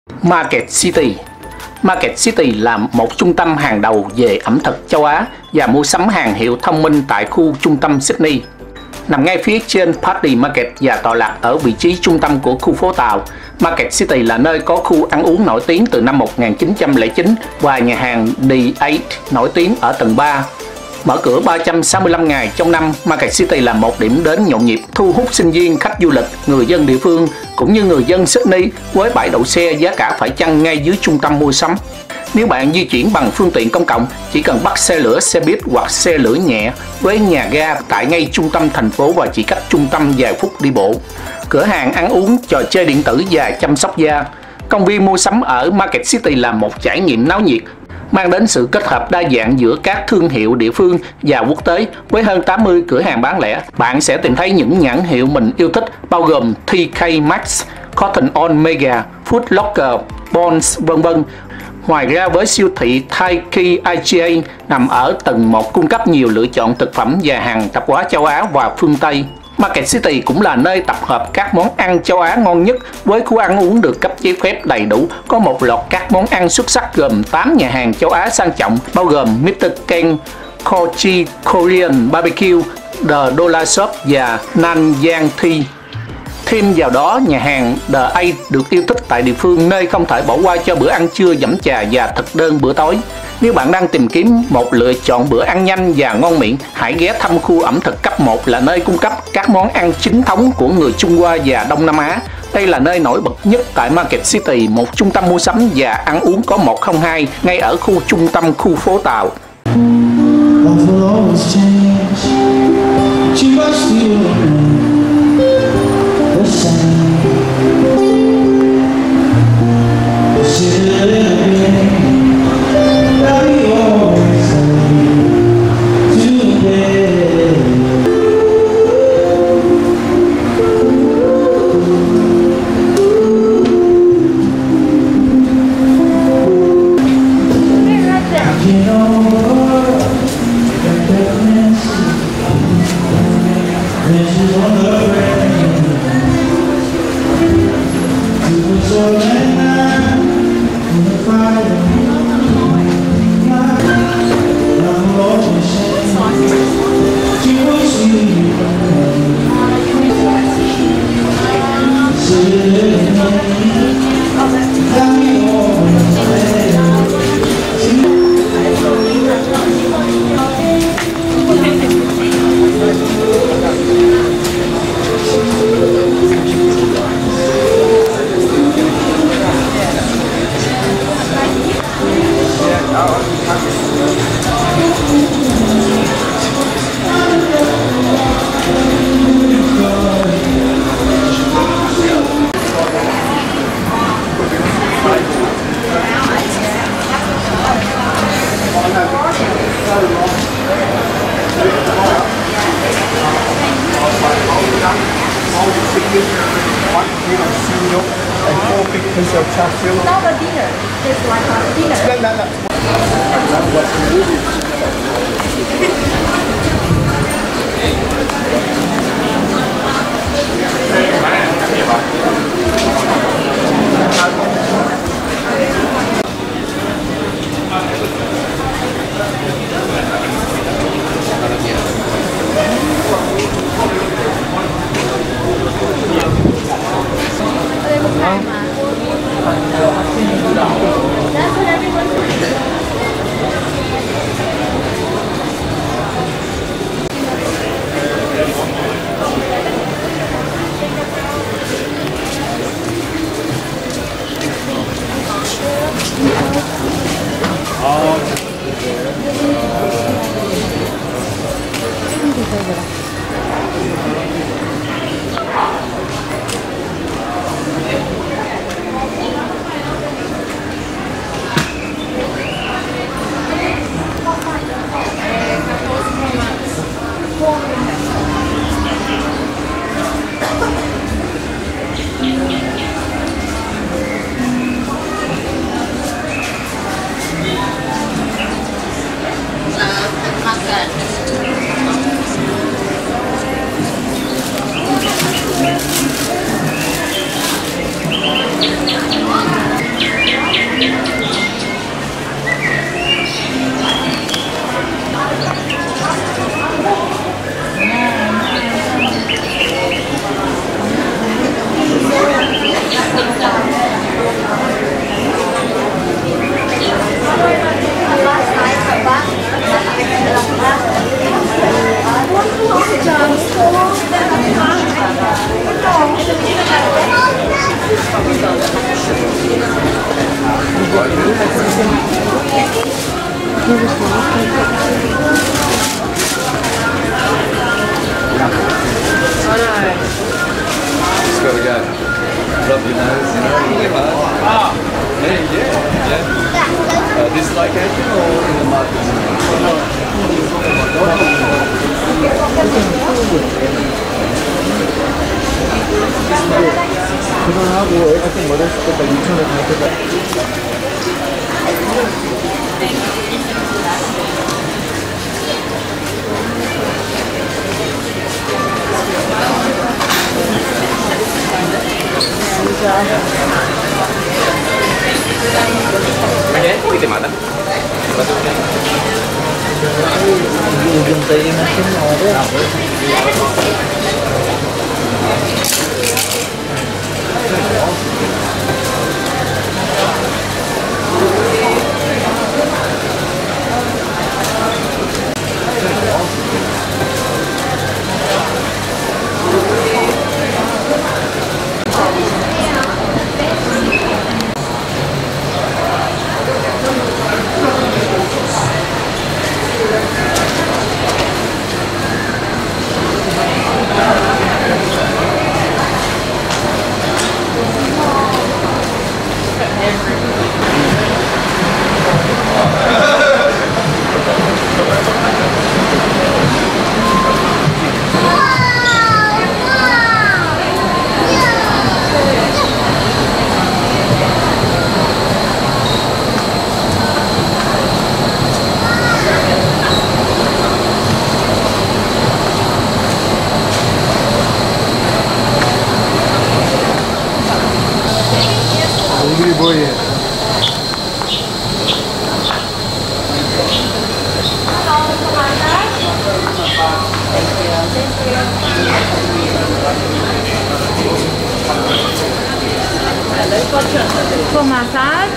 Market City. Market City là một trung tâm hàng đầu về ẩm thực châu Á và mua sắm hàng hiệu thông minh tại khu trung tâm Sydney. Nằm ngay phía trên Paddy Market và tọa lạc ở vị trí trung tâm của khu phố tàu, Market City là nơi có khu ăn uống nổi tiếng từ năm 1909 và nhà hàng The Eight nổi tiếng ở tầng 3. Mở cửa 365 ngày trong năm, Market City là một điểm đến nhộn nhịp, thu hút sinh viên, khách du lịch, người dân địa phương cũng như người dân Sydney với bãi đậu xe giá cả phải chăng ngay dưới trung tâm mua sắm. Nếu bạn di chuyển bằng phương tiện công cộng, chỉ cần bắt xe lửa, xe buýt hoặc xe lửa nhẹ với nhà ga tại ngay trung tâm thành phố và chỉ cách trung tâm vài phút đi bộ. Cửa hàng ăn uống, trò chơi điện tử và chăm sóc da. Công viên mua sắm ở Market City là một trải nghiệm náo nhiệt, mang đến sự kết hợp đa dạng giữa các thương hiệu địa phương và quốc tế. Với hơn 80 cửa hàng bán lẻ, bạn sẽ tìm thấy những nhãn hiệu mình yêu thích bao gồm TK Maxx, Cotton On Mega, Foot Locker, Bonds, vân vân. Ngoài ra với siêu thị Taiki IGA nằm ở tầng 1 cung cấp nhiều lựa chọn thực phẩm và hàng tạp hóa châu Á và phương Tây. Market City cũng là nơi tập hợp các món ăn châu Á ngon nhất với khu ăn uống được cấp giấy phép đầy đủ. Có một loạt các món ăn xuất sắc gồm 8 nhà hàng châu Á sang trọng bao gồm Mr. Ken, Kochi Korean Barbecue, The Dollar Shop và Nanyang Tea. Thêm vào đó, nhà hàng The Eight được yêu thích tại địa phương, nơi không thể bỏ qua cho bữa ăn trưa dẫm trà và thực đơn bữa tối. Nếu bạn đang tìm kiếm một lựa chọn bữa ăn nhanh và ngon miệng, hãy ghé thăm khu ẩm thực cấp 1 là nơi cung cấp các món ăn chính thống của người Trung Hoa và Đông Nam Á. Đây là nơi nổi bật nhất tại Market City, một trung tâm mua sắm và ăn uống có 102 ngay ở khu trung tâm khu phố tàu. Just gotta go. Rub your nose, you know, really hard. Yeah. This like anything or in the market? 그거하고 애가 좀 어렸을 때가 유치원에 갈 때가 요즘 저희는 우리 뭐예요? For massage?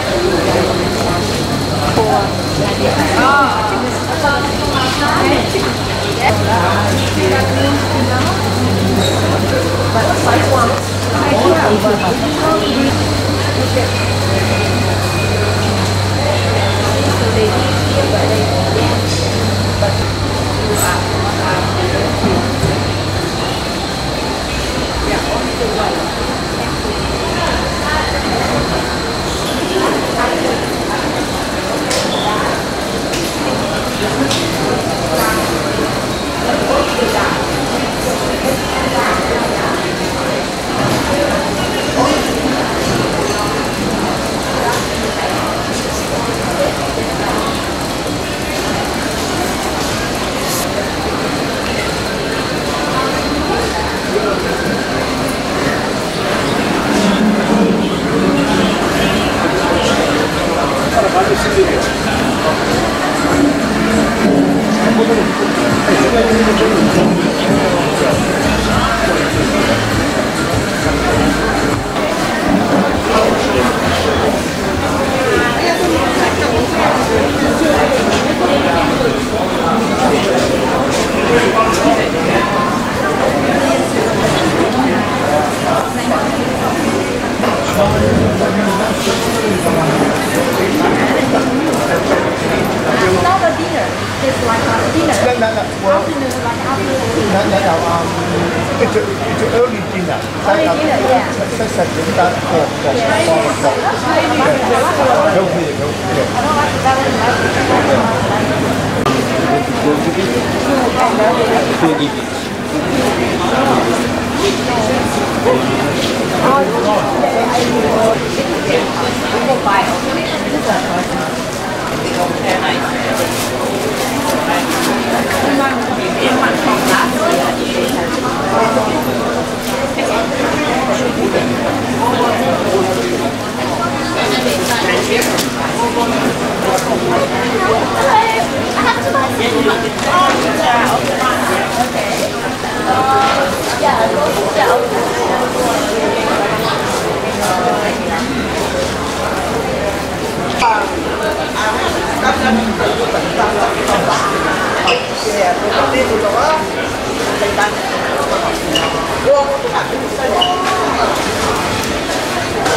It's early dinner. Early dinner, yeah. That's at that for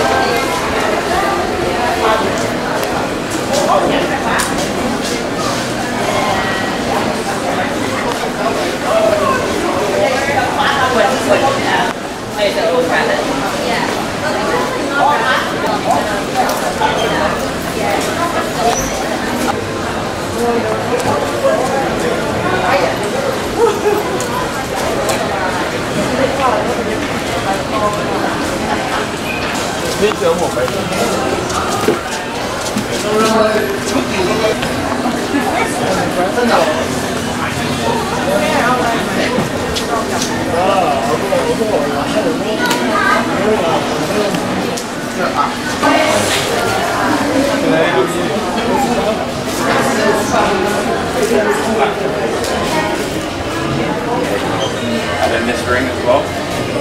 Biết chưa một bảy. And then this ring as well.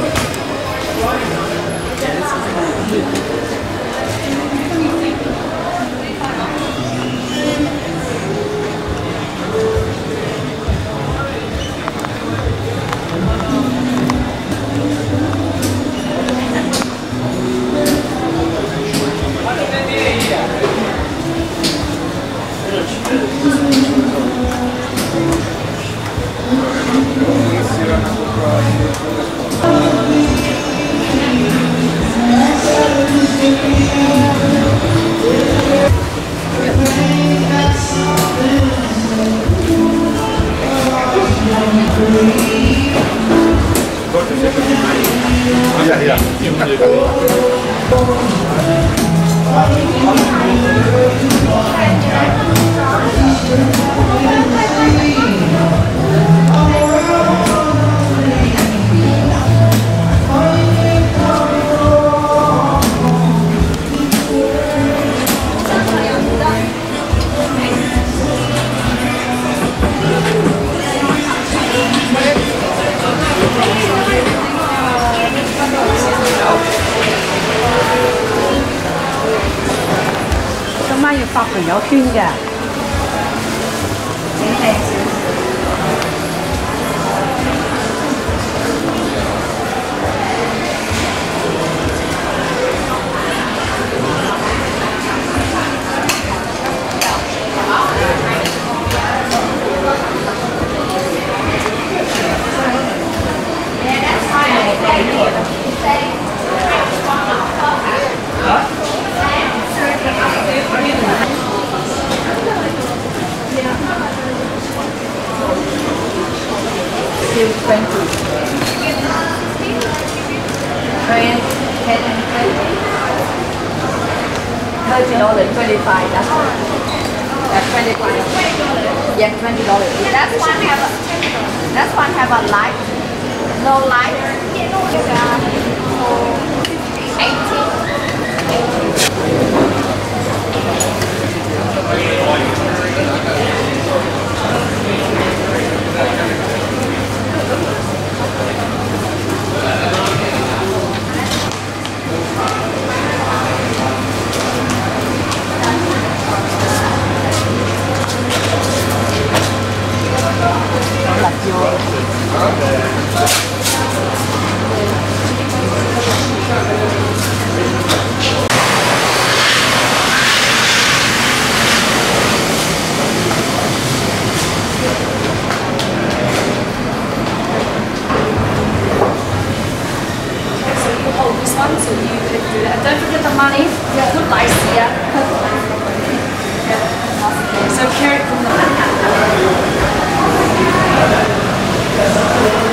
發朋友圈嘅。$30, 25. That's all. That's 25. Yeah, $20. That's one have a light. No light. ，So carry from the